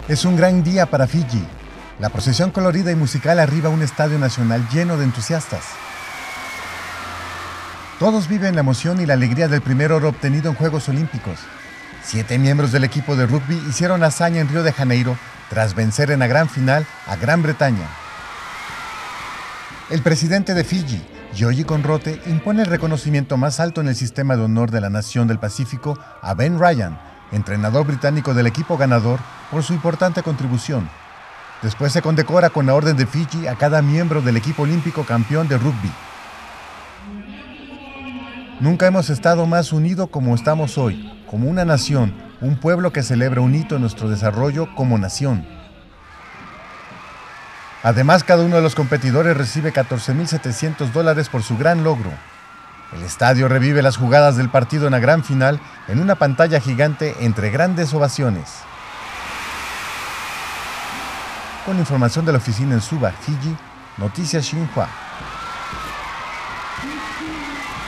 Es un gran día para Fiji. La procesión colorida y musical arriba a un estadio nacional lleno de entusiastas. Todos viven la emoción y la alegría del primer oro obtenido en Juegos Olímpicos. 7 miembros del equipo de rugby hicieron hazaña en Río de Janeiro tras vencer en la gran final a Gran Bretaña. El presidente de Fiji, Yogi Conrote, impone el reconocimiento más alto en el sistema de honor de la Nación del Pacífico a Ben Ryan, entrenador británico del equipo ganador, por su importante contribución. Después se condecora con la Orden de Fiji a cada miembro del equipo olímpico campeón de rugby. Nunca hemos estado más unidos como estamos hoy, como una nación, un pueblo que celebra un hito en nuestro desarrollo como nación. Además, cada uno de los competidores recibe $14,700 por su gran logro. El estadio revive las jugadas del partido en la gran final en una pantalla gigante entre grandes ovaciones. Con información de la oficina en Suva, Fiji, Noticias Xinhua.